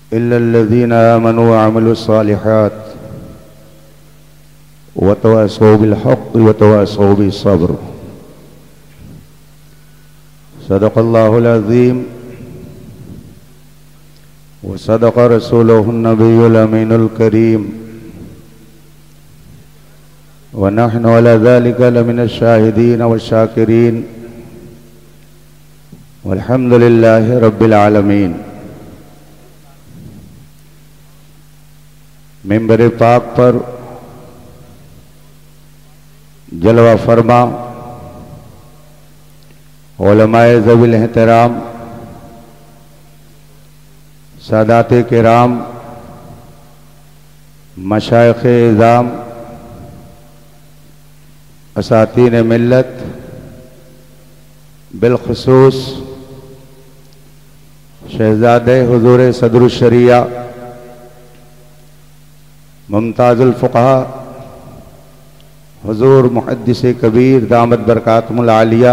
इल्लल्लज़ीना आमनू व अमिलुस्सालिहात व तवासौ बिल हक़्क़ि व तवासौ बिस्सब्र। सदक़ल्लाहुल अज़ीम व सदक़ रसूलुहुन नबियुल अमीनुल करीम व नहनु अला ज़ालिका लमिनश शाहिदीन व शाकिरीन वल्हम्दुलिल्लाहि रब्बिल आलमीन। मिंबर पाक पर जलवा फरमा उलमाए ज़वील एहतराम, सादाते किराम, मशाइख़े इज़ाम, असातीन मिल्लत, बिलखुसूस शहज़ादे हुज़ूर सदरुश शरिया मुमताज़ुल फ़ुक़हा हुज़ूर मुहद्दिस कबीर दामत बरकातुहुल आलिया,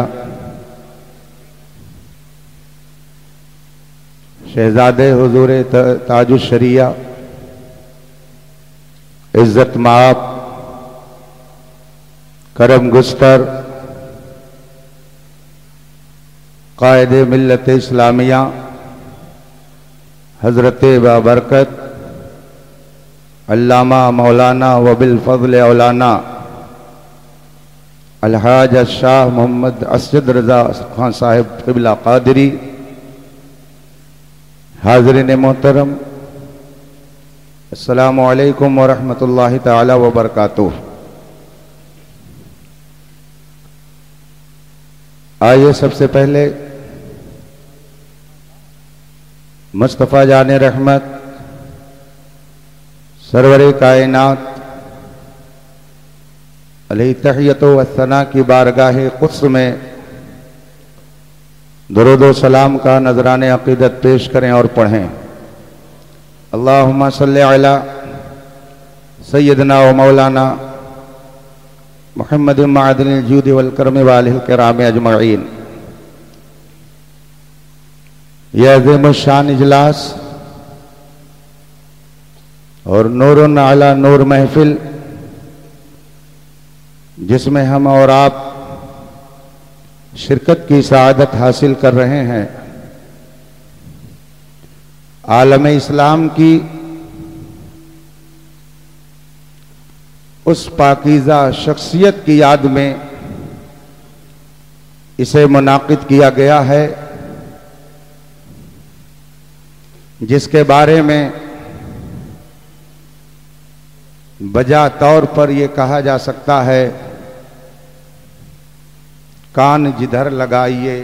शहज़ादे हुज़ूर ताजुश शरिया, इज़्ज़त माब, करम गुस्तर, क़ायदे मिल्लत इस्लामिया हज़रत बाबरकत अल्लामा मौलाना वबिल फ़ज़्ल औलाना अलहाज शाह मोहम्मद असद रज़ा खान साहिब क़िबला क़ादरी, हाज़रीन मोहतरम, अस्सलामु अलैकुम व रहमतुल्लाहि तआला व बरकातुहू। आइए सबसे पहले मुस्तफ़ा जाने रहमत सरवरे कायनात अलैहि तहियतो व सना की बारगाह क़ुद्स में दुरूद व सलाम का नजराने अक़ीदत पेश करें और पढ़ें। अल्लाहुम्मा सल्लि अला सय्यदना व मौलाना मुहम्मद मादिनिल जूद वल करम व आलिहिल किराम अजमईन। यह अज़ीम शान इजलास और नूरुन अला नूर महफिल, जिसमें हम और आप शिरकत की सआदत हासिल कर रहे हैं, आलम इस्लाम की उस पाकीज़ा शख्सियत की याद में इसे मुनाकिद किया गया है, जिसके बारे में बजा तौर पर यह कहा जा सकता है, कान जिधर लगाइए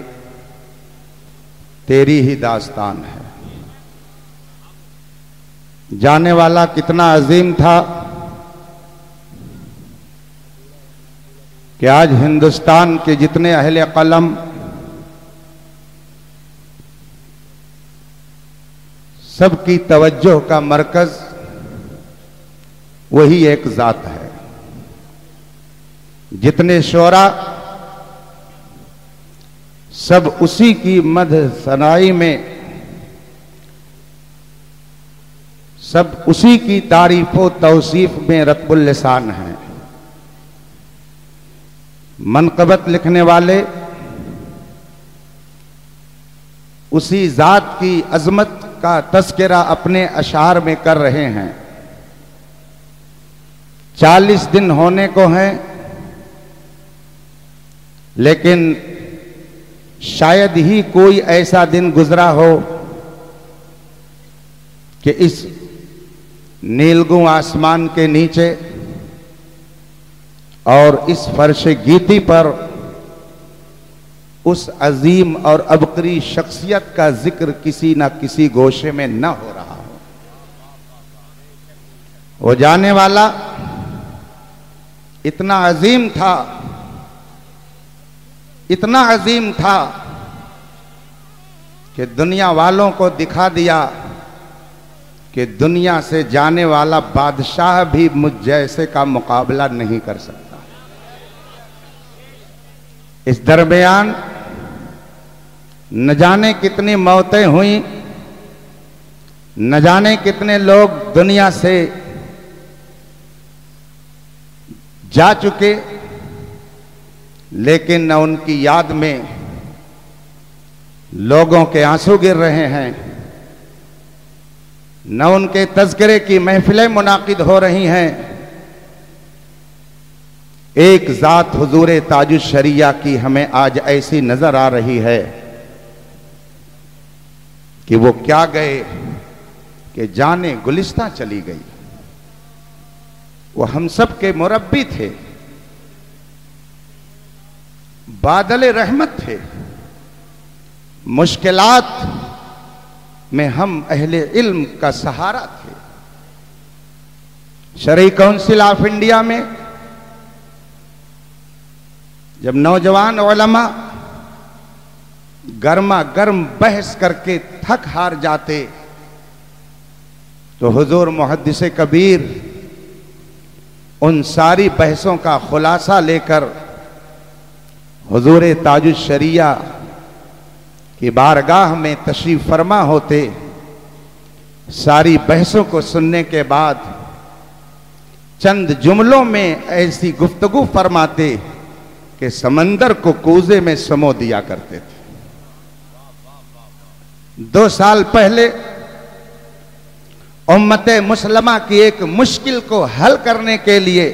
तेरी ही दास्तान है। जाने वाला कितना अजीम था कि आज हिंदुस्तान के जितने अहले कलम सबकी तवज्जो का मरकज वही एक जात है। जितने शोरा सब उसी की मदह सनाई में, सब उसी की तारीफ व तौसीफ में रत्बुल लिसान हैं। मनक़बत लिखने वाले उसी जात की अजमत का तस्करा अपने अशार में कर रहे हैं। 40 दिन होने को हैं, लेकिन शायद ही कोई ऐसा दिन गुजरा हो कि इस नीलगुं आसमान के नीचे और इस फर्श गीती पर उस अजीम और अबकरी शख्सियत का जिक्र किसी न किसी गोशे में न हो रहा हो। वो जाने वाला इतना अजीम था, इतना अजीम था कि दुनिया वालों को दिखा दिया कि दुनिया से जाने वाला बादशाह भी मुझ जैसे का मुकाबला नहीं कर सकता। इस दरमियान न जाने कितनी मौतें हुई, न जाने कितने लोग दुनिया से जा चुके, लेकिन न उनकी याद में लोगों के आंसू गिर रहे हैं, न उनके तज़किरे की महफिलें मुनाकिद हो रही हैं। एक ज़ात हुजूर ताजुश शरिया की हमें आज ऐसी नजर आ रही है कि वो क्या गए कि जाने गुलिस्तां चली गई। वो हम सब के मुरब्बी थे, बादल रहमत थे। मुश्किलात में हम अहले इल्म का सहारा थे। शरई काउंसिल ऑफ इंडिया में जब नौजवान उलमा गर्मा गर्म बहस करके थक हार जाते तो हुजूर मुहद्दिस कबीर उन सारी बहसों का खुलासा लेकर हुजूर ताजुश शरिया की बारगाह में तशरीफ फरमा होते। सारी बहसों को सुनने के बाद चंद जुमलों में ऐसी गुफ्तगू फरमाते कि समंदर को कूजे में समो दिया करते थे। 2 साल पहले उम्मत मुसलमा की एक मुश्किल को हल करने के लिए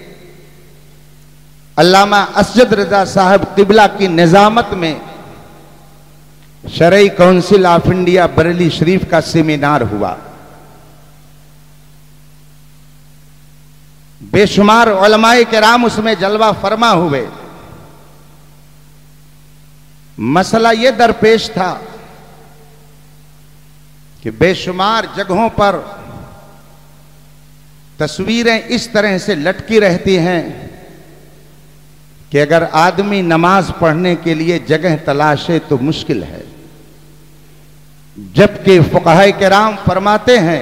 अल्लामा असजद रजा साहब किबला की निजामत में Sharai council of India Bareilly Sharif का सेमिनार हुआ। बेशुमार उलमाए किराम उसमें जलवा फरमा हुए। मसला यह दरपेश था कि बेशुमार जगहों पर तस्वीरें इस तरह से लटकी रहती हैं कि अगर आदमी नमाज पढ़ने के लिए जगह तलाशे तो मुश्किल है, जबकि फुक़हा किराम फरमाते हैं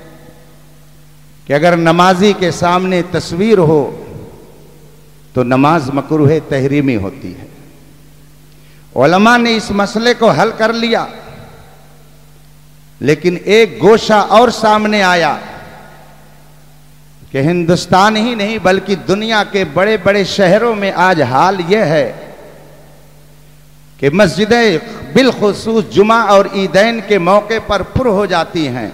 कि अगर नमाजी के सामने तस्वीर हो तो नमाज मकरूह तहरीमी होती है। उलमा ने इस मसले को हल कर लिया, लेकिन एक गोशा और सामने आया कि हिंदुस्तान ही नहीं बल्कि दुनिया के बड़े बड़े शहरों में आज हाल यह है कि मस्जिदें बिलखुसूस जुमा और ईदैन के मौके पर पुर हो जाती हैं।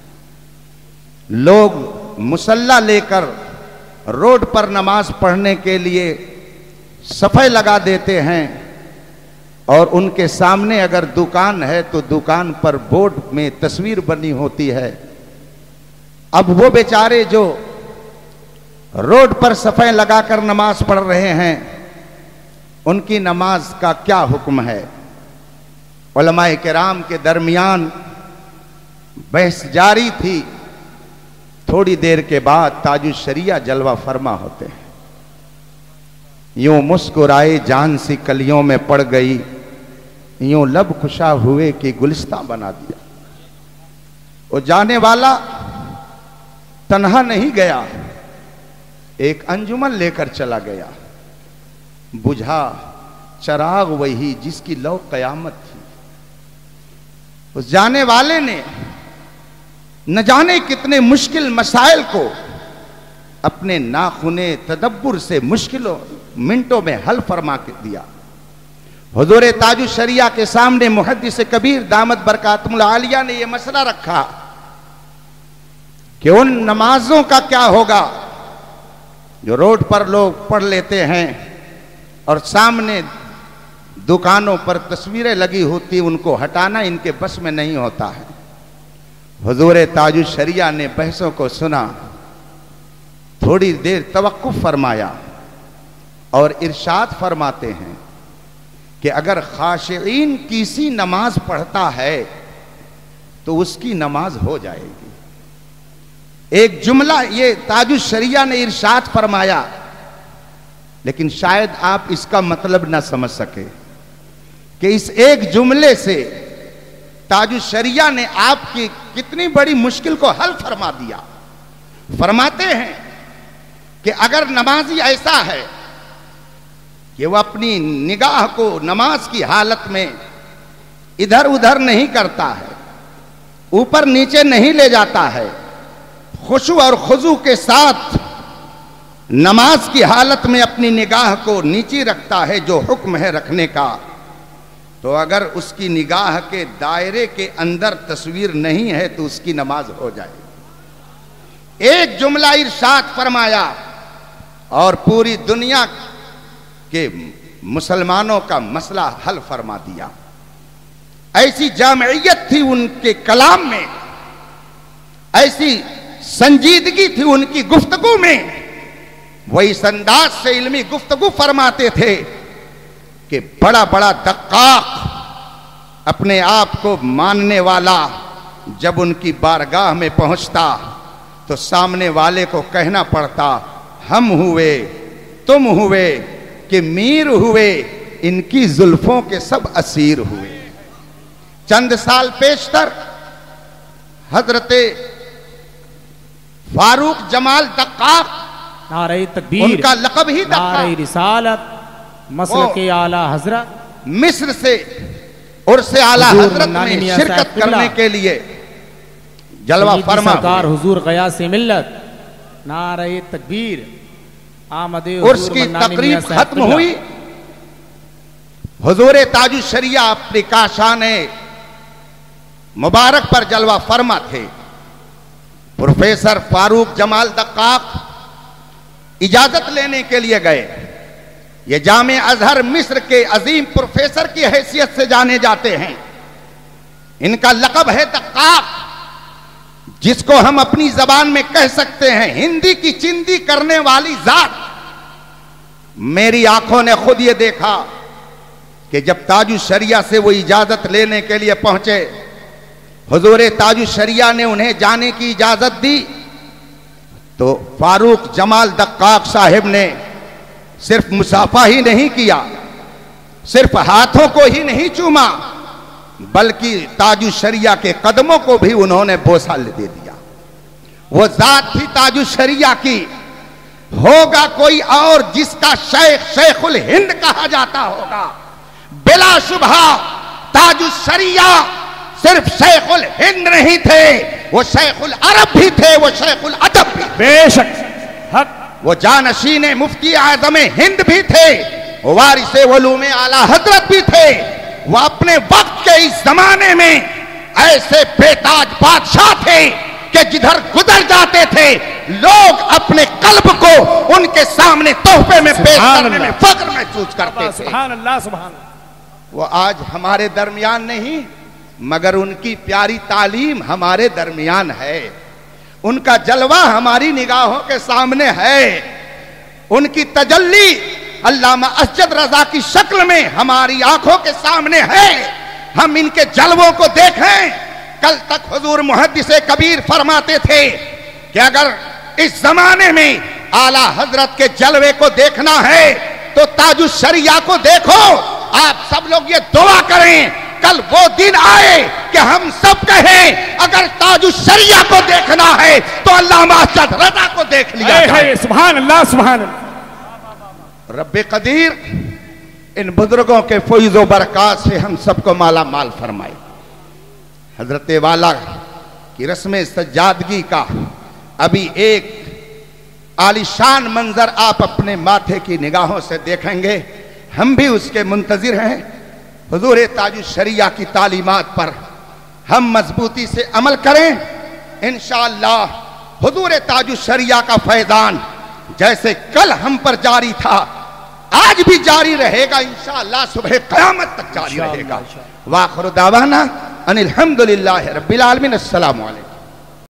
लोग मुसल्ला लेकर रोड पर नमाज पढ़ने के लिए सफ़े लगा देते हैं और उनके सामने अगर दुकान है तो दुकान पर बोर्ड में तस्वीर बनी होती है। अब वो बेचारे जो रोड पर सफ़े लगाकर नमाज पढ़ रहे हैं, उनकी नमाज का क्या हुक्म है? उलमाए किराम के दरमियान बहस जारी थी। थोड़ी देर के बाद ताजुश शरिया जलवा फरमा होते हैं। यूं मुस्कुराए जान सी कलियों में पड़ गई, यूं लब खुशा हुए कि गुलिस्तां बना दिया। वो जाने वाला तन्हा नहीं गया, एक अंजुमन लेकर चला गया। बुझा चराग वही जिसकी लौ कयामत थी। उस जाने वाले ने न जाने कितने मुश्किल मसाइल को अपने नाखुने तदब्बुर से मुश्किलों मिनटों में हल फरमा के दिया। हुजूर ताजुश शरिया के सामने मुहद्दिस कबीर दामत बरकातुल आलिया ने यह मसला रखा कि उन नमाजों का क्या होगा जो रोड पर लोग पढ़ लेते हैं और सामने दुकानों पर तस्वीरें लगी होती, उनको हटाना इनके बस में नहीं होता है। हुजूर ताजुश शरिया ने बहसों को सुना, थोड़ी देर तवक्कुफ फरमाया और इरशाद फरमाते हैं कि अगर खाशिईन किसी नमाज पढ़ता है तो उसकी नमाज हो जाएगी। एक जुमला ये ताजुश शरिया ने इरशाद फरमाया, लेकिन शायद आप इसका मतलब ना समझ सके कि इस एक जुमले से ताजुश शरिया ने आपकी कितनी बड़ी मुश्किल को हल फरमा दिया। फरमाते हैं कि अगर नमाजी ऐसा है कि वह अपनी निगाह को नमाज की हालत में इधर उधर नहीं करता है, ऊपर नीचे नहीं ले जाता है, खुशू और खुजू के साथ नमाज की हालत में अपनी निगाह को नीचे रखता है जो हुक्म है रखने का, तो अगर उसकी निगाह के दायरे के अंदर तस्वीर नहीं है तो उसकी नमाज हो जाए। एक जुमला इरशाद फरमाया और पूरी दुनिया के मुसलमानों का मसला हल फरमा दिया। ऐसी जामियत थी उनके कलाम में, ऐसी संजीदगी थी उनकी गुफ्तगू में, वो इस अंदाज से इल्मी गुफ्तगू फरमाते थे कि बड़ा बड़ा दक्काक अपने आप को मानने वाला जब उनकी बारगाह में पहुंचता तो सामने वाले को कहना पड़ता, हम हुए, तुम हुए कि मीर हुए, इनकी जुल्फों के सब असीर हुए। चंद साल पेशतर हजरते फारूक जमाल दक्काक, नारे तकबीर, उनका लक़ब ही नारे रिसालत, मसलके आला हजरत, मिस्र से उर्से आला हजरत में शिरकत करने के लिए जलवा फरमा सरकार हुजूर गयास मिल्लत, नारे तकबीर, आमदे उर्स की तकरीब खत्म हुई। हुजूर ताजुश शरिया अपनी काशाने मुबारक पर जलवा फरमा थे। प्रोफेसर फारूक जमाल दक्काक इजाजत लेने के लिए गए। ये जामे अजहर मिस्र के अजीम प्रोफेसर की हैसियत से जाने जाते हैं। इनका लक़ब है दक्काक, जिसको हम अपनी जबान में कह सकते हैं हिंदी की चिंदी करने वाली जात। मेरी आंखों ने खुद ये देखा कि जब ताजुश शरिया से वो इजाजत लेने के लिए पहुंचे, हुजूर ताजुश शरिया ने उन्हें जाने की इजाजत दी तो फारूक जमाल दक्काक साहिब ने सिर्फ मुसाफा ही नहीं किया, सिर्फ हाथों को ही नहीं चूमा, बल्कि ताजुश शरिया के कदमों को भी उन्होंने बोसा दे दिया। वो जात थी ताजुश शरिया की। होगा कोई और जिसका शेख शेखुल हिंद कहा जाता होगा, बिला शुबहा ताजुश शरिया सिर्फ शेखुल हिंद नहीं थे, वो शेखुल अरब भी थे, वो शेखुल अदब भी। बेशक हक, वो जानशीने मुफ्ती आज़म हिंद भी थे, वो वारिसे उलूमे आला हजरत भी थे। वो अपने वक्त के इस जमाने में ऐसे बेताज बादशाह थे कि जिधर गुजर जाते थे लोग अपने कल्ब को उनके सामने तोहफे में पेश करने में फख्र महसूस करते थे। सुभान अल्लाह, सुभान अल्लाह। वो आज हमारे दरमियान नहीं, मगर उनकी प्यारी तालीम हमारे दरमियान है, उनका जलवा हमारी निगाहों के सामने है, उनकी तजल्ली अल्लामा असजद रजा की शक्ल में हमारी आंखों के सामने है। हम इनके जलवों को देखें। कल तक हुजूर मुहद्दिसे कबीर फरमाते थे कि अगर इस जमाने में आला हजरत के जलवे को देखना है तो ताजुश शरिया को देखो। आप सब लोग ये दुआ करें कल वो दिन आए कि हम सब कहें अगर ताजुश शरिया को देखना है तो अल्लामा असजद रजा को देख लिया जाए। सुभान अल्लाह, सुभान अल्लाह। रब्बे कदीर इन बुजुर्गों के फैज़ो बरक़ात से हम सबको माला माल फरमाए। हजरत वाला की रस्म सज्जादगी का अभी एक आलिशान मंजर आप अपने माथे की निगाहों से देखेंगे। हम भी उसके मुंतजिर हैं। हुजूर ताजुश शरिया की तालीमात पर हम मजबूती से अमल करें। इंशाअल्लाह हुजूर ताजुश शरिया का फैज़ान जैसे कल हम पर जारी था आज भी जारी रहेगा, इंशाअल्लाह सुबह क़यामत तक जारी रहेगा। वाखिर दावाना अनिल हम्दुलिल्लाहि रब्बिल आलमीन। अस्सलामु अलैकुम।